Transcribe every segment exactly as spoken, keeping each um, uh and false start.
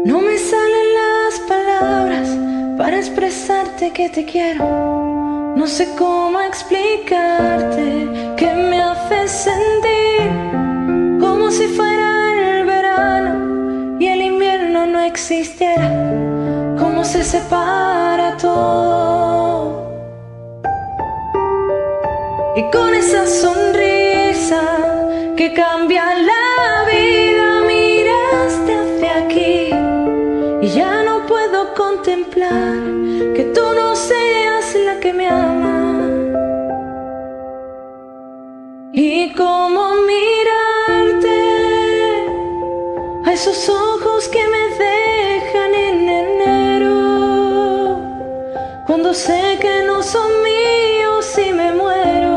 No me salen las palabras para expresarte que te quiero. No sé cómo explicarte que me hace sentir como si fuera el verano y el invierno no existiera. Cómo se separa todo. Y con esa sonrisa que cambia la vida, miraste hacia aquí y ya no puedo contemplar que tú no seas la que me ama. Y cómo mirarte a esos ojos que me dejan en enero, cuando sé que no son míos y me muero.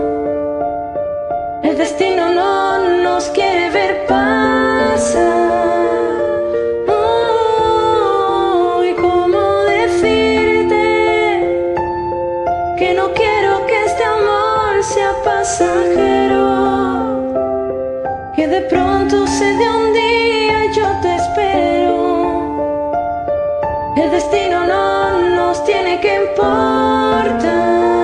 El destino no nos quiere ver pasar. Oh, y cómo decirte que no quiero que este amor sea pasajero, que de pronto se dé un día y yo te espero. El destino no nos tiene que importar.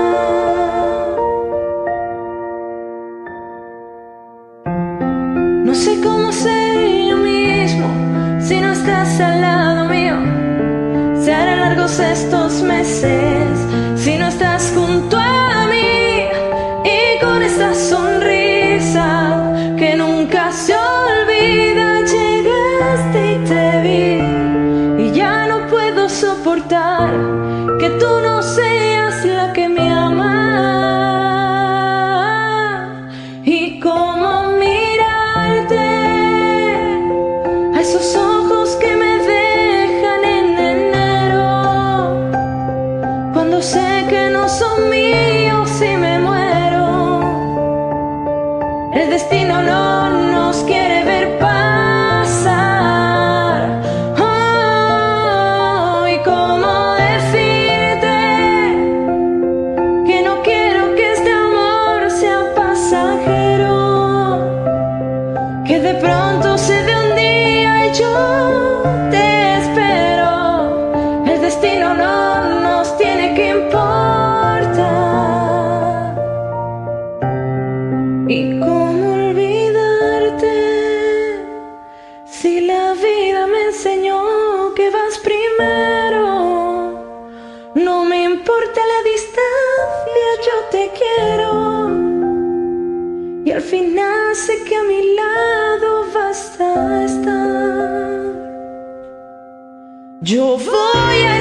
No sé cómo ser yo mismo si no estás al lado mío. Se harán largos estos meses si no estás junto a mí. Y con esta sonrisa que nunca se olvida, llegaste y te vi y ya no puedo soportar que tú no seas la que me ama. Y cómo mirarte a esos ojos que me dejan en enero, cuando sé que no son míos y me muero. El destino no nos quiere ver pasar. Oh, y cómo decirte que no quiero que este amor sea pasajero, que de pronto se dé un día y yo te espero. El destino no nos tiene que importar. Y cómo olvidarte si la vida me enseñó que vas primero. No me importa la distancia, yo te quiero. Y al final sé que a mi lado vas a estar. Yo voy a